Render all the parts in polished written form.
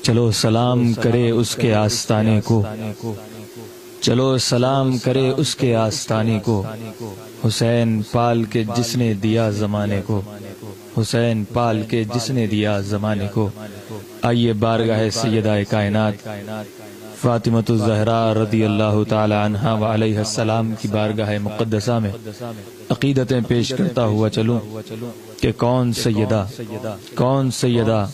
چلو سلام کرے اس کے آستانے کو، چلو سلام کرے اس کے آستانے کو، حسین پال کے جس نے دیا زمانے کو، حسین پال کے جس نے دیا زمانے کو۔ آئیے بارگاہ سیدہ کائنات فاطمۃ الزہراء رضی اللہ تعالی عنہا و علیہ السلام کی بارگاہ مقدسہ میں عقیدتیں پیش کرتا ہوا چلوں کہ کون سیدہ، کون سیدہ،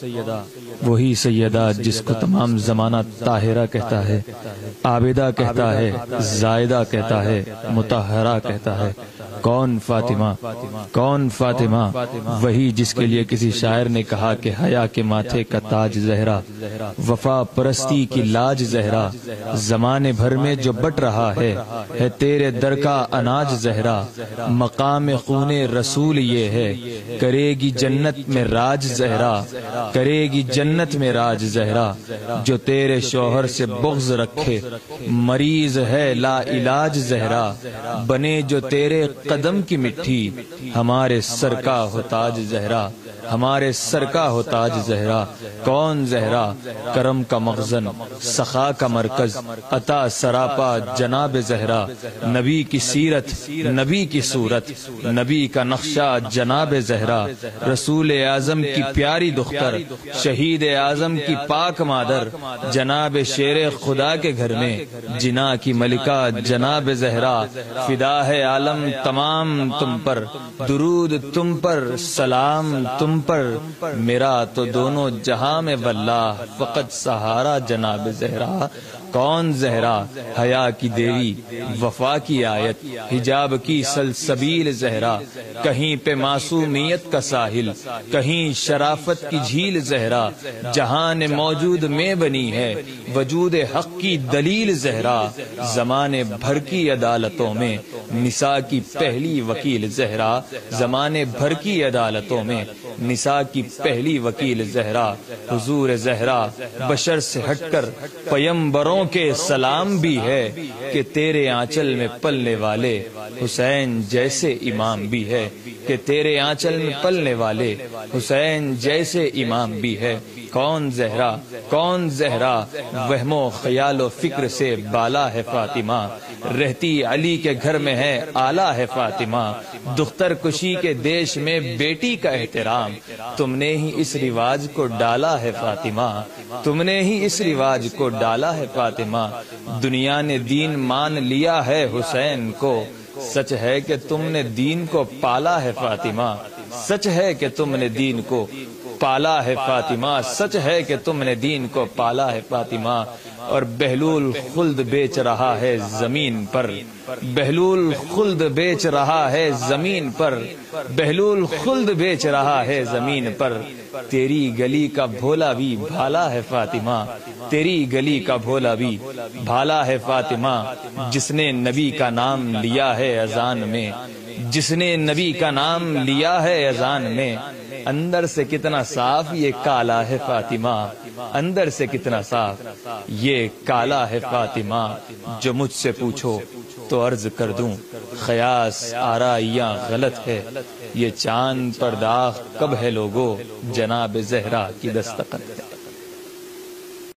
وہی سیدہ جس کو تمام زمانہ طاہرہ کہتا ہے، عابدہ کہتا ہے، زائدہ کہتا ہے، مطہرہ کہتا ہے۔ کون فاطمہ، کون فاطمہ، وہی جس کے لیے کسی شاعر نے کہا کہ حیا کے ماتھے کا تاج زہرا، وفا پرستی کی لاج زہرا، زمانے بھر میں جو بٹ رہا ہے تیرے در کا اناج زہرا، مقام خون رسول یہ ہے، کرے گی جنت میں راج زہرا، کرے گی جنت میں راج زہرا، جو تیرے شوہر سے بغض رکھے مریض ہے لا علاج زہرا، بنے جو تیرے قدم کی مٹھی ہمارے سر کا ہو تاج زہرا، ہمارے سر کا ہو تاج زہرا۔ کون زہرا، کرم کا مخزن، سخا کا مرکز، عطا سراپا جناب زہرا، نبی کی سیرت، نبی کی صورت، نبی کا نقشہ جناب زہرا، رسول اعظم کی پیاری دختر، شہید اعظم کی پاک مادر، جناب شیر خدا کے گھر میں جنا کی ملکہ جناب زہرا، فدا ہے عالم تمام تم پر، درود تم پر، سلام تم پر، میرا تو دونوں جہاں میں واللہ فقط سہارا جناب زہرا۔ کون زہرا، حیا کی دیوی، وفا کی آیت، حجاب کی سلسبیل زہرا، کہیں پہ معصومیت کا ساحل، کہیں شرافت کی جھیل زہرا، جہان موجود میں بنی ہے وجود حق کی دلیل زہرا، زمانے بھر کی عدالتوں میں نساء کی پہلی وکیل زہرا، زمانے بھر کی عدالتوں میں نساء کی پہلی وکیل زہرا، حضور زہرا بشر سے ہٹ کر پیمبروں کے سلام بھی ہے کہ تیرے آنچل میں پلنے والے حسین جیسے امام بھی ہے، کہ تیرے آنچل میں پلنے والے حسین جیسے امام بھی ہے۔ کون زہرا، کون زہرا، وہم و خیال و فکر سے بالا ہے فاطمہ، رہتی علی کے گھر میں ہے آلہ ہے فاطمہ، دختر کشی کے دیش میں بیٹی کا احترام تم نے ہی اس رواج کو ڈالا ہے فاطمہ، تم نے ہی اس رواج کو ڈالا ہے فاطمہ، دنیا نے دین مان لیا ہے حسین کو، سچ ہے کہ تم نے دین کو پالا ہے فاطمہ، سچ ہے کہ تم نے دین کو پالا ہے فاطمہ، سچ ہے کہ تم نے دین کو پالا ہے فاطمہ، اور بہلول خلد بیچ رہا ہے زمین پر، بہلول خلد بیچ رہا ہے زمین پر، بہلول خلد بیچ رہا ہے زمین پر، تیری گلی کا بھولا بھی بھالا ہے فاطمہ، تیری گلی کا بھولا بھی بھالا ہے فاطمہ، جس نے نبی کا نام لیا ہے اذان میں، جس نے نبی کا نام لیا ہے اذان میں، اندر سے کتنا صاف یہ کالا ہے فاطمہ، اندر سے کتنا صاف یہ کالا ہے فاطمہ، جو مجھ سے پوچھو تو عرض کر دوں خیاس آرائیاں غلط ہے، یہ چاند پر داغ کب ہے لوگو، جناب زہرا کی دستخط ہے۔